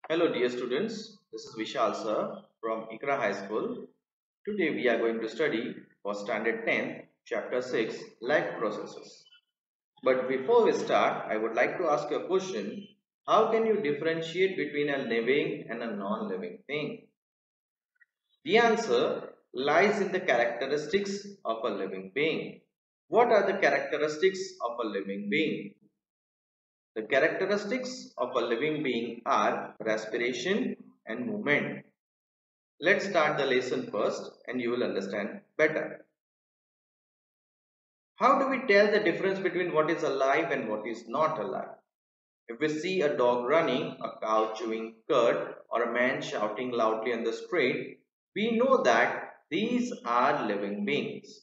Hello dear students, this is Vishal sir from Ikra High School. Today we are going to study for Standard 10, Chapter 6, Life Processes. But before we start, I would like to ask you a question. How can you differentiate between a living and a non-living thing? The answer lies in the characteristics of a living being. What are the characteristics of a living being? The characteristics of a living being are respiration and movement. Let's start the lesson first and you will understand better. How do we tell the difference between what is alive and what is not alive? If we see a dog running, a cow chewing cud, or a man shouting loudly on the street, we know that these are living beings.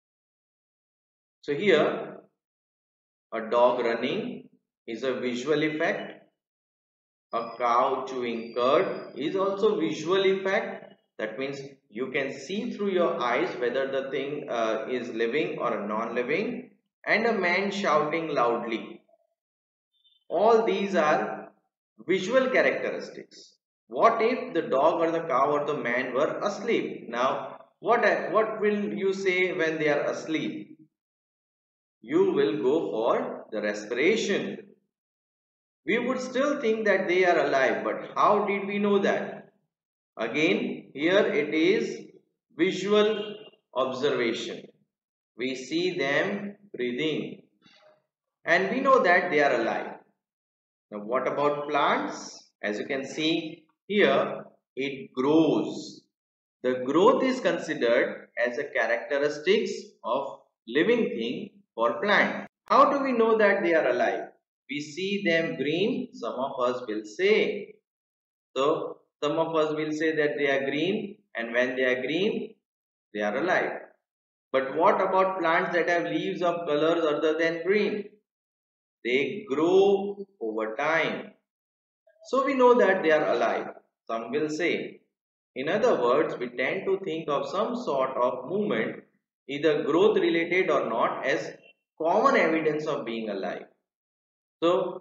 So here, a dog running is a visual effect. A cow chewing cud is also visual effect. That means you can see through your eyes whether the thing is living or non-living. And a man shouting loudly. All these are visual characteristics. What if the dog or the cow or the man were asleep? Now, what will you say when they are asleep? You will go for the respiration. We would still think that they are alive, but how did we know that? Again, here it is visual observation. We see them breathing and we know that they are alive. Now, what about plants? As you can see here, it grows. The growth is considered as a characteristics of living thing for plant. How do we know that they are alive? We see them green, some of us will say. So, some of us will say that they are green, and when they are green, they are alive. But what about plants that have leaves of colors other than green? They grow over time. So we know that they are alive. Some will say. In other words, we tend to think of some sort of movement, either growth related or not, as common evidence of being alive. So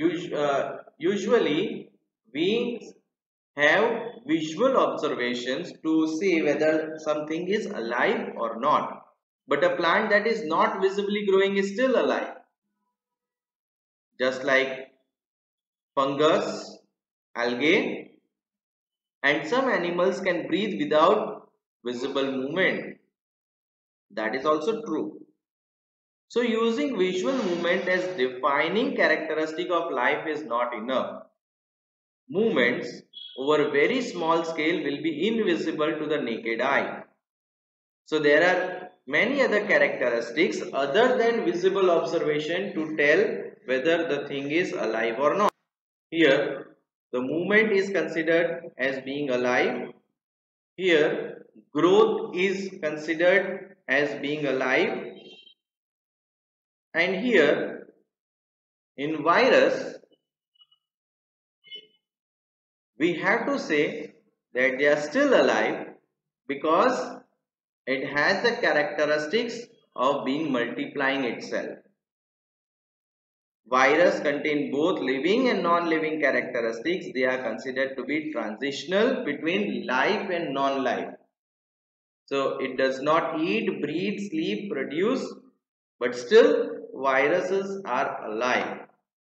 usually we have visual observations to see whether something is alive or not. But a plant that is not visibly growing is still alive. Just like fungus, algae, and some animals can breathe without visible movement. That is also true. So using visual movement as defining characteristic of life is not enough. Movements over a very small scale will be invisible to the naked eye. So there are many other characteristics other than visible observation to tell whether the thing is alive or not. Here, the movement is considered as being alive. Here, growth is considered as being alive. And here, in virus, we have to say that they are still alive because it has the characteristics of being multiplying itself. Virus contain both living and non-living characteristics. They are considered to be transitional between life and non-life. So it does not eat, breathe, sleep, produce, but still viruses are alive.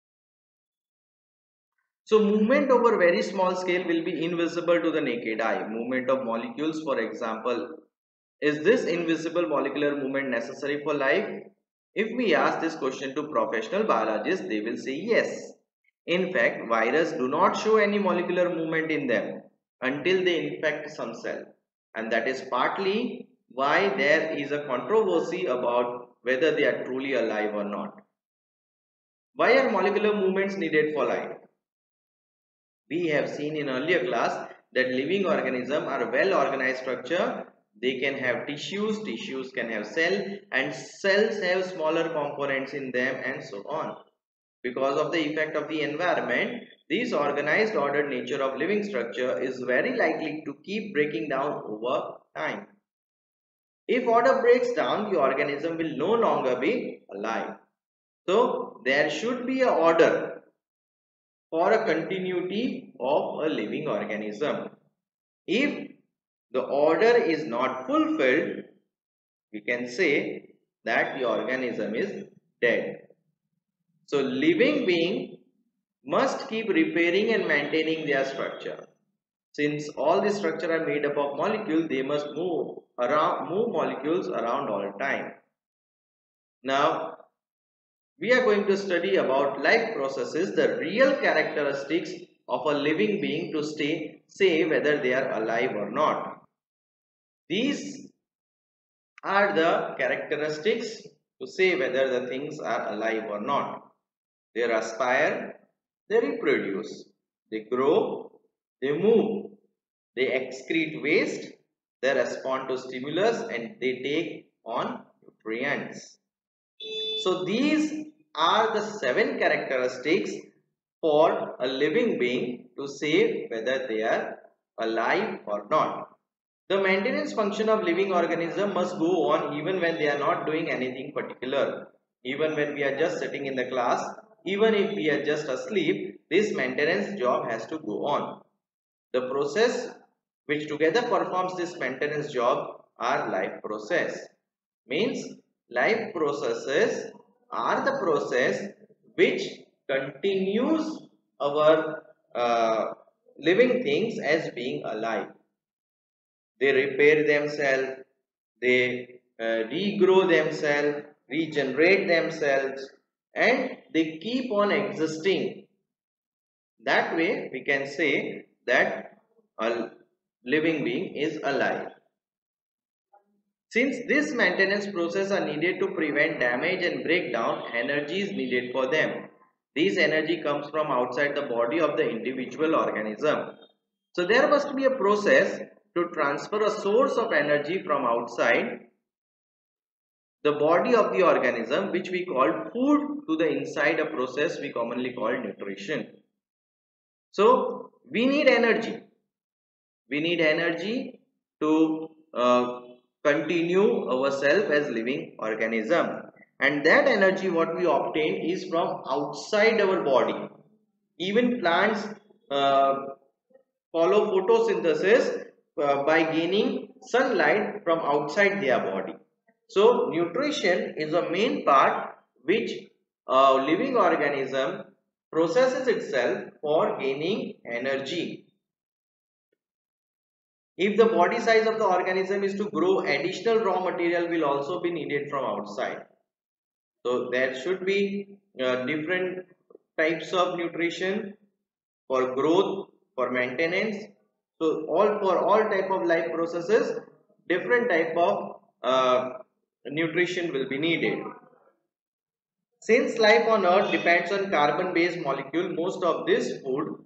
So movement over very small scale will be invisible to the naked eye. Movement of molecules, for example, is this invisible molecular movement necessary for life? If we ask this question to professional biologists, they will say yes. In fact, viruses do not show any molecular movement in them until they infect some cell. And that is partly why there is a controversy about whether they are truly alive or not. Why are molecular movements needed for life? We have seen in earlier class that living organisms are a well organized structure. They can have tissues can have cell, and cells have smaller components in them, and so on. Because of the effect of the environment, this organized ordered nature of living structure is very likely to keep breaking down over time. If order breaks down, the organism will no longer be alive. So there should be a order for a continuity of a living organism. If the order is not fulfilled, we can say that the organism is dead. So living being must keep repairing and maintaining their structure. Since all the structure are made up of molecules, they must move molecules around all time. Now we are going to study about life processes, the real characteristics of a living being to say whether they are alive or not. These are the characteristics to say whether the things are alive or not. They aspire, they reproduce, they grow, they move, they excrete waste, they respond to stimulus, and they take on nutrients. So these are the 7 characteristics for a living being to say whether they are alive or not. The maintenance function of living organism must go on even when they are not doing anything particular. Even when we are just sitting in the class, even if we are just asleep, this maintenance job has to go on. The process which together performs this maintenance job are life process. Means life processes are the process which continues our living things as being alive. They repair themselves, they regrow themselves, regenerate themselves, and they keep on existing. That way we can say that a living being is alive. Since this maintenance process are needed to prevent damage and breakdown, energy is needed for them. This energy comes from outside the body of the individual organism. So there must be a process to transfer a source of energy from outside the body of the organism, which we call food, to the inside, a process we commonly call nutrition. So we need energy. We need energy to continue ourselves as living organism, and that energy what we obtain is from outside our body. Even plants follow photosynthesis by gaining sunlight from outside their body. So nutrition is a main part which a living organism processes itself for gaining energy. If the body size of the organism is to grow, additional raw material will also be needed from outside. So there should be different types of nutrition for growth, for maintenance. So for all type of life processes, different type of nutrition will be needed. Since life on earth depends on carbon based molecule, most of this food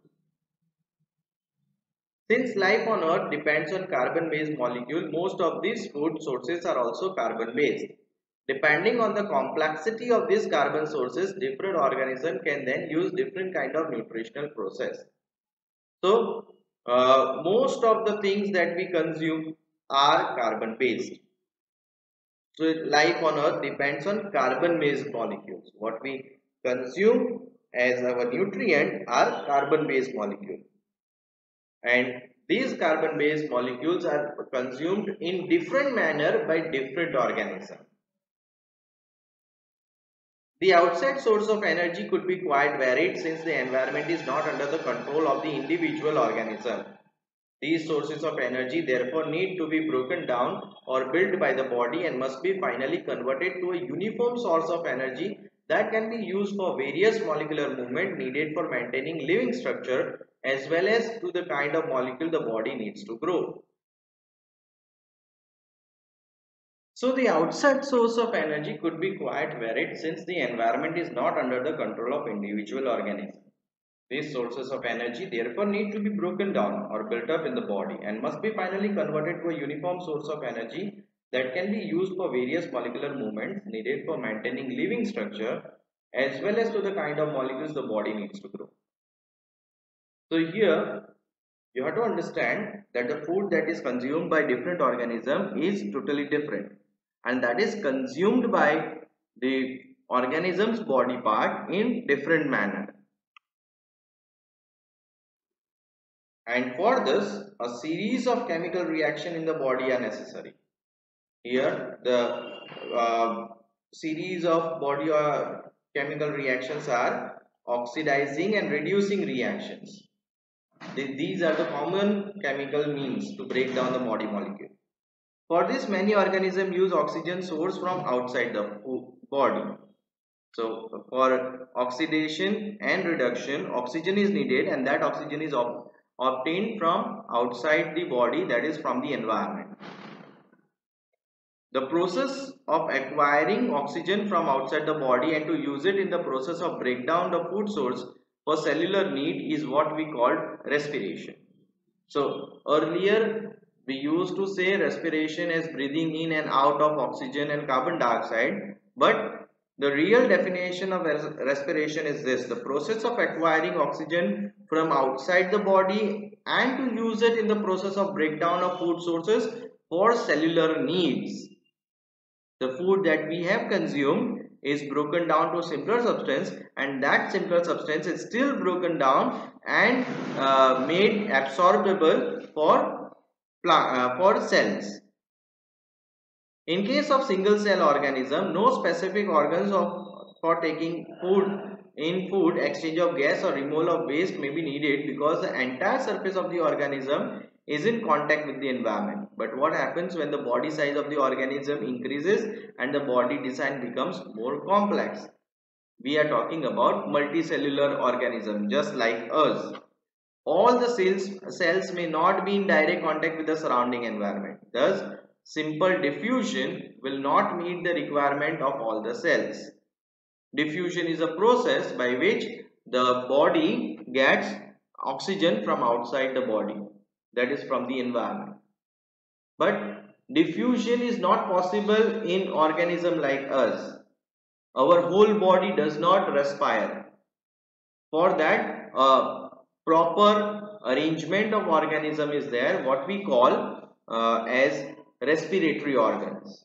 Since life on earth depends on carbon based molecule, most of these food sources are also carbon based. Depending on the complexity of these carbon sources, different organisms can then use different kind of nutritional process. So most of the things that we consume are carbon based. So life on earth depends on carbon based molecules. What we consume as our nutrient are carbon based molecules, and these carbon based molecules are consumed in different manner by different organisms. The outside source of energy could be quite varied since the environment is not under the control of the individual organism. These sources of energy therefore need to be broken down or built by the body and must be finally converted to a uniform source of energy that can be used for various molecular movement needed for maintaining living structure, as well as to the kind of molecule the body needs to grow. So the outside source of energy could be quite varied since the environment is not under the control of individual organisms. These sources of energy therefore need to be broken down or built up in the body and must be finally converted to a uniform source of energy that can be used for various molecular movements needed for maintaining living structure, as well as to the kind of molecules the body needs to grow. So here you have to understand that the food that is consumed by different organism is totally different, and that is consumed by the organism's body part in different manner. and for this a series of chemical reaction in the body are necessary. Here the series of body chemical reactions are oxidizing and reducing reactions. These are the common chemical means to break down the body molecule. For this, many organisms use oxygen source from outside the body. So for oxidation and reduction, oxygen is needed, and that oxygen is obtained from outside the body, that is from the environment. The process of acquiring oxygen from outside the body and to use it in the process of breakdown the food source for cellular need is what we call respiration. So earlier we used to say respiration as breathing in and out of oxygen and carbon dioxide, but the real definition of respiration is this: the process of acquiring oxygen from outside the body and to use it in the process of breakdown of food sources for cellular needs. The food that we have consumed is broken down to simpler substance, and that simpler substance is still broken down and made absorbable for cells. In case of single cell organism, no specific organs for taking food exchange of gas or removal of waste may be needed, because the entire surface of the organism is in contact with the environment. But what happens when the body size of the organism increases and the body design becomes more complex? We are talking about multicellular organism just like us. All the cells may not be in direct contact with the surrounding environment. Thus, simple diffusion will not meet the requirement of all the cells. Diffusion is a process by which the body gets oxygen from outside the body, that is from the environment. But diffusion is not possible in organism like us. Our whole body does not respire. For that, proper arrangement of organism is there, what we call as respiratory organs.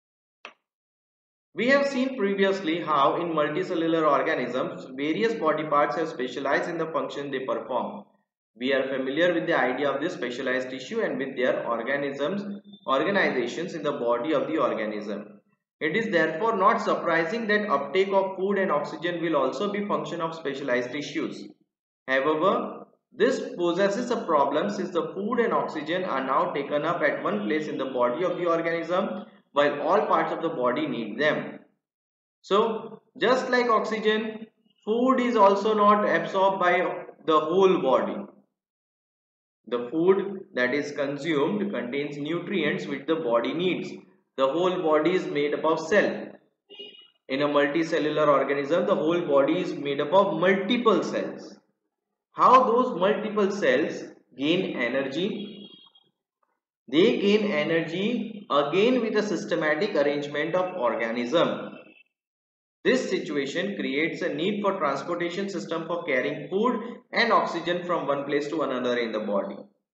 We have seen previously how in multicellular organisms various body parts have specialized in the function they perform. We are familiar with the idea of this specialized tissue and with their organizations in the body of the organism. It is therefore not surprising that uptake of food and oxygen will also be function of specialized tissues. However, this possesses a problem, since the food and oxygen are now taken up at one place in the body of the organism while all parts of the body need them. So, just like oxygen, food is also not absorbed by the whole body. The food that is consumed contains nutrients which the body needs. The whole body is made up of cell. In a multicellular organism, the whole body is made up of multiple cells. How those multiple cells gain energy? They gain energy again with a systematic arrangement of organism. This situation creates a need for transportation system for carrying food and oxygen from one place to another in the body.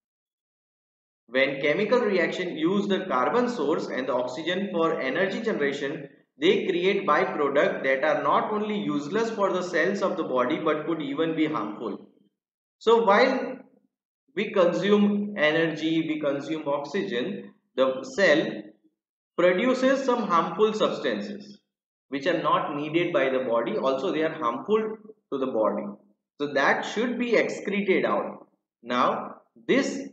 When chemical reaction use the carbon source and the oxygen for energy generation, they create byproducts that are not only useless for the cells of the body but could even be harmful. So while we consume energy, we consume oxygen, the cell produces some harmful substances which are not needed by the body. Also, they are harmful to the body. So that should be excreted out. Now, this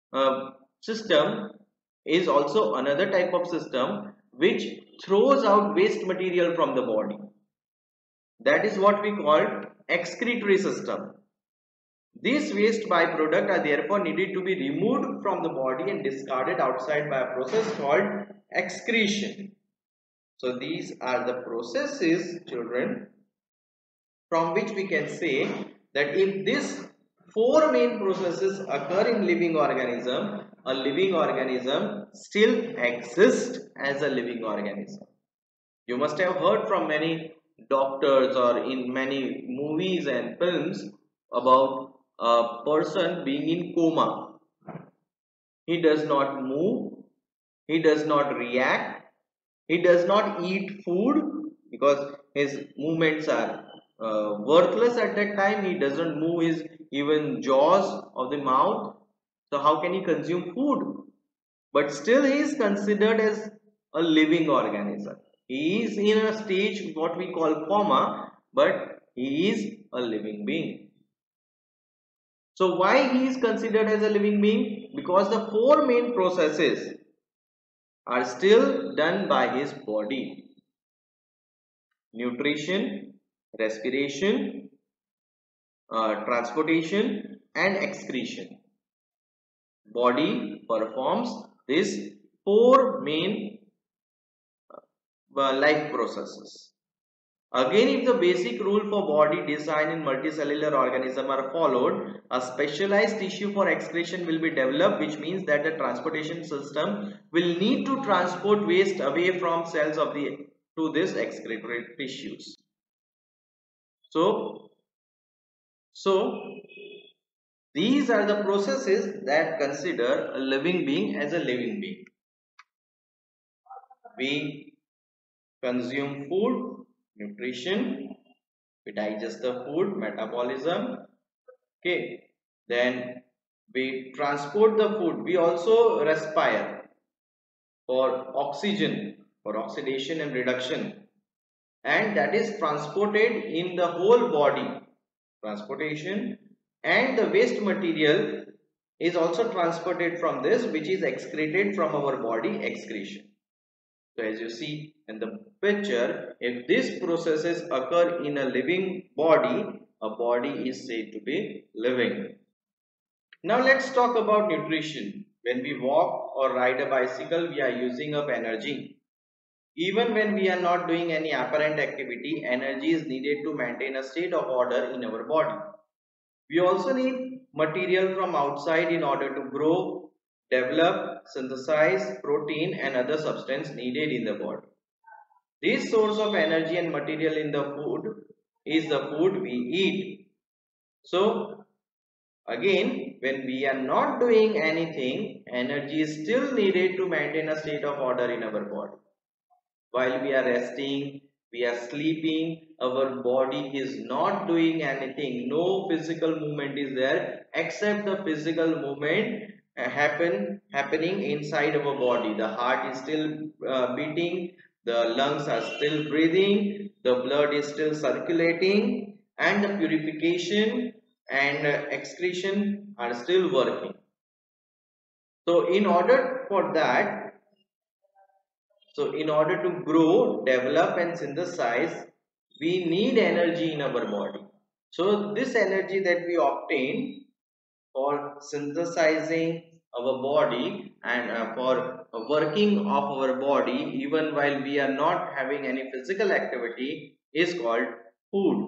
system is also another type of system which throws out waste material from the body. That is what we call excretory system. These waste byproducts are therefore needed to be removed from the body and discarded outside by a process called excretion. So these are the processes, children, from which we can say that if these four main processes occur in living organism, a living organism still exists as a living organism. You must have heard from many doctors or in many movies and films about a person being in coma. He does not move, he does not react, he does not eat food because his movements are worthless at that time. He doesn't move his even jaws of the mouth. So how can he consume food? But still he is considered as a living organism. He is in a stage what we call coma, but he is a living being. So why he is considered as a living being? Because the four main processes are still done by his body: nutrition, respiration, transportation, and excretion. Body performs these four main life processes. Again, if the basic rule for body design in multicellular organism are followed, a specialized tissue for excretion will be developed, which means that the transportation system will need to transport waste away from cells of the to this excretory tissues. So these are the processes that consider a living being as a living being. We consume food, nutrition, we digest the food, metabolism. Okay, then we transport the food. We also respire for oxygen, for oxidation and reduction, and that is transported in the whole body. Transportation, and the waste material is also transported from this, which is excreted from our body, excretion. So as you see in the picture, if these processes occur in a living body, a body is said to be living. Now let's talk about nutrition. When we walk or ride a bicycle, we are using up energy. Even when we are not doing any apparent activity, energy is needed to maintain a state of order in our body. We also need material from outside in order to grow, develop, synthesize protein and other substance needed in the body. This source of energy and material in the food is the food we eat. So again, when we are not doing anything, energy is still needed to maintain a state of order in our body. While we are resting, we are sleeping, our body is not doing anything. No physical movement is there except the physical movement happening inside our body. The heart is still beating, the lungs are still breathing, the blood is still circulating, and the purification and excretion are still working. So in order to grow, develop and synthesize, we need energy in our body. So this energy that we obtain for synthesizing our body and for working of our body even while we are not having any physical activity is called food.